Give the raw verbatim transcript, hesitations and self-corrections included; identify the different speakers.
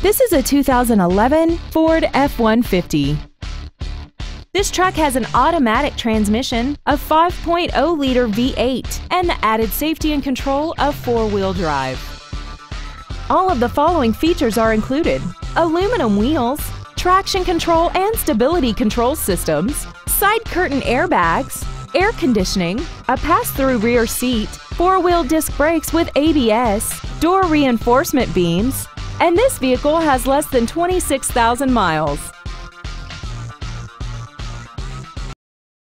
Speaker 1: This is a two thousand eleven Ford F one fifty. This truck has an automatic transmission, a five point oh liter V eight, and the added safety and control of four-wheel drive. All of the following features are included: aluminum wheels, traction control and stability control systems, side curtain airbags, air conditioning, a pass-through rear seat, four-wheel disc brakes with A B S, door reinforcement beams, and this vehicle has less than twenty-six thousand miles.